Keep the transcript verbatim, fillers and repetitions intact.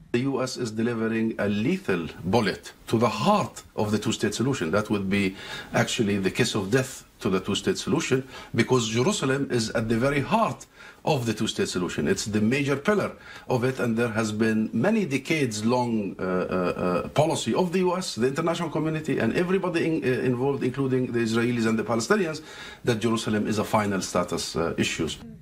The U S is delivering a lethal bullet to the heart of the two-state solution. That would be actually the kiss of death to the two-state solution, because Jerusalem is at the very heart of the two-state solution. It's the major pillar of it, and there has been many decades-long uh, uh, uh, policy of the U S, the international community, and everybody in, uh, involved, including the Israelis and the Palestinians, that Jerusalem is a final status uh, issue.